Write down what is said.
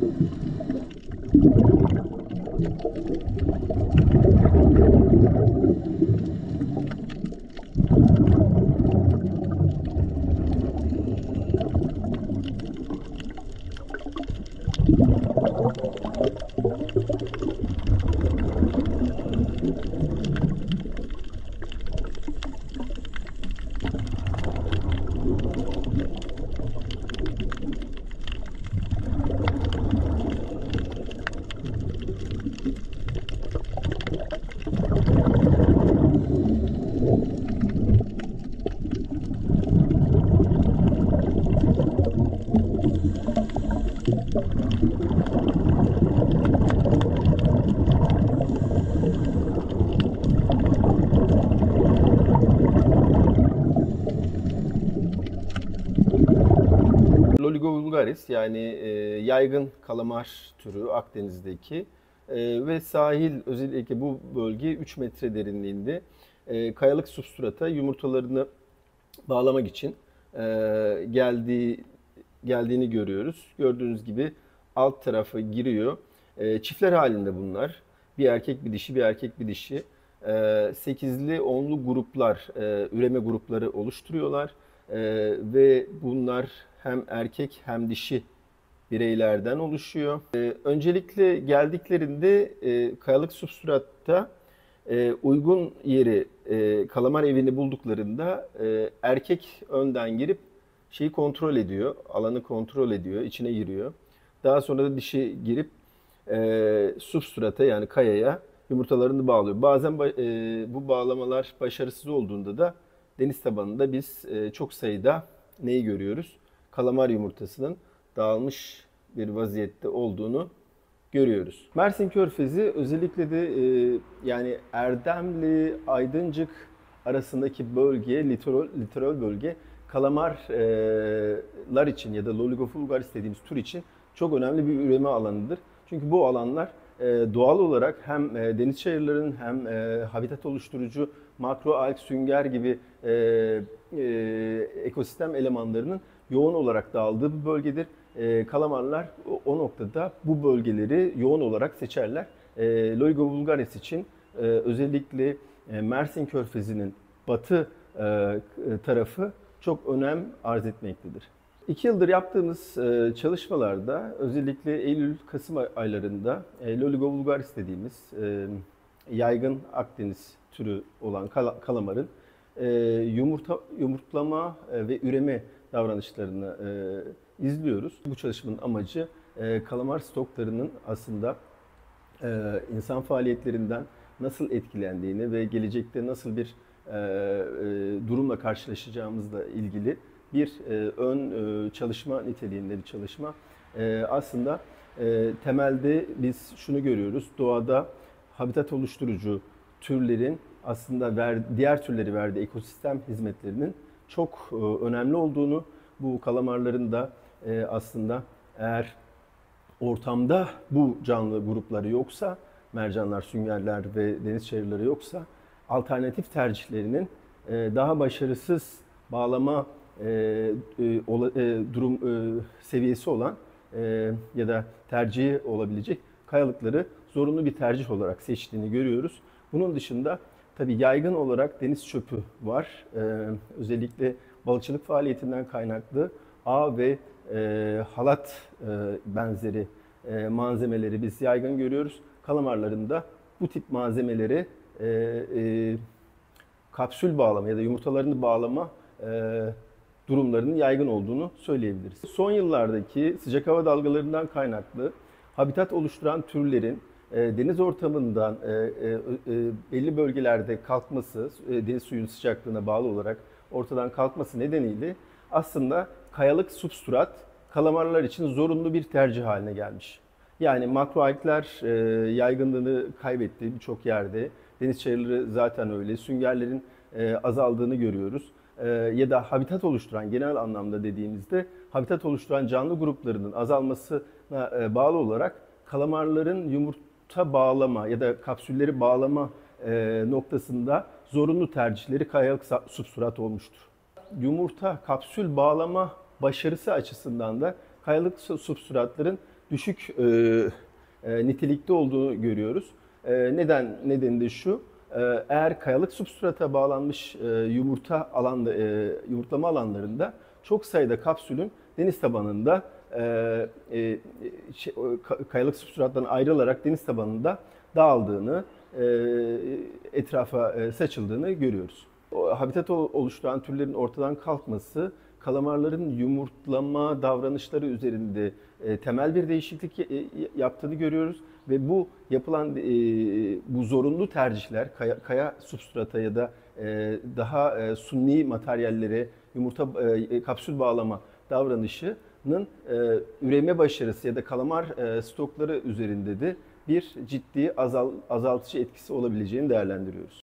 Loligo vulgaris yani yaygın kalamar türü Akdeniz'deki ve sahil özellikle bu bölge 3 metre derinliğinde kayalık substrata yumurtalarını bağlamak için e, geldiği geldiğini görüyoruz. Gördüğünüz gibi alt tarafı giriyor. Çiftler halinde bunlar. Bir erkek bir dişi, bir erkek bir dişi. 8'li 10'lu gruplar, üreme grupları oluşturuyorlar. Ve bunlar hem erkek hem dişi bireylerden oluşuyor. Öncelikle geldiklerinde kayalık substratta uygun yeri, kalamar evini bulduklarında erkek önden girip şeyi kontrol ediyor, alanı kontrol ediyor, içine giriyor. Daha sonra da dişi girip substrata yani kayaya yumurtalarını bağlıyor. Bazen bu bağlamalar başarısız olduğunda da deniz tabanında biz çok sayıda neyi görüyoruz? Kalamar yumurtasının dağılmış bir vaziyette olduğunu görüyoruz. Mersin Körfezi özellikle de yani Erdemli, Aydıncık arasındaki bölge, litoral bölge kalamarlar için ya da Loligo vulgaris dediğimiz tür için çok önemli bir üreme alanıdır. Çünkü bu alanlar doğal olarak hem deniz çayırlarının hem habitat oluşturucu makroalg, sünger gibi ekosistem elemanlarının yoğun olarak dağıldığı bir bölgedir. Kalamarlar o noktada bu bölgeleri yoğun olarak seçerler. Loligo vulgaris için özellikle Mersin Körfezi'nin batı tarafı çok önem arz etmektedir. 2 yıldır yaptığımız çalışmalarda özellikle Eylül-Kasım aylarında Loligo vulgaris dediğimiz yaygın Akdeniz türü olan kalamarın yumurtlama ve üreme davranışlarını izliyoruz. Bu çalışmanın amacı kalamar stoklarının aslında insan faaliyetlerinden nasıl etkilendiğini ve gelecekte nasıl bir durumla karşılaşacağımızla ilgili bir ön çalışma niteliğinde bir çalışma. Aslında temelde biz şunu görüyoruz. Doğada habitat oluşturucu türlerin aslında diğer türleri verdiği ekosistem hizmetlerinin çok önemli olduğunu, bu kalamarların da aslında eğer ortamda bu canlı grupları yoksa, mercanlar, süngerler ve deniz çayırları yoksa alternatif tercihlerinin daha başarısız bağlama durum seviyesi olan ya da tercihi olabilecek kayalıkları zorunlu bir tercih olarak seçtiğini görüyoruz. Bunun dışında tabii yaygın olarak deniz çöpü var. Özellikle balıkçılık faaliyetinden kaynaklı ağ ve halat benzeri malzemeleri biz yaygın görüyoruz. Kalamarların da bu tip malzemeleri kapsül bağlama ya da yumurtalarını bağlama durumlarının yaygın olduğunu söyleyebiliriz. Son yıllardaki sıcak hava dalgalarından kaynaklı habitat oluşturan türlerin deniz ortamından belli bölgelerde kalkması, deniz suyunun sıcaklığına bağlı olarak ortadan kalkması nedeniyle aslında kayalık substrat kalamarlar için zorunlu bir tercih haline gelmiş. Yani makroalgler yaygınlığını kaybetti birçok yerde. Deniz çayırları zaten öyle. Süngerlerin azaldığını görüyoruz. Ya da habitat oluşturan, genel anlamda dediğimizde habitat oluşturan canlı gruplarının azalmasına bağlı olarak kalamarların yumurta bağlama ya da kapsülleri bağlama noktasında zorunlu tercihleri kayalık substrat olmuştur. Yumurta kapsül bağlama başarısı açısından da kayalık substratların düşük nitelikte olduğunu görüyoruz. Nedeni de şu. Eğer kayalık substrata bağlanmış yumurtlama alanlarında çok sayıda kapsülün deniz tabanında kayalık substrattan ayrılarak deniz tabanında dağıldığını, etrafa saçıldığını görüyoruz. Habitat oluşturan türlerin ortadan kalkması, kalamarların yumurtlama davranışları üzerinde temel bir değişiklik yaptığını görüyoruz ve bu yapılan bu zorunlu tercihler kaya substrata ya da daha sunni materyallere kapsül bağlama davranışının üreme başarısı ya da kalamar stokları üzerinde de bir ciddi azaltıcı etkisi olabileceğini değerlendiriyoruz.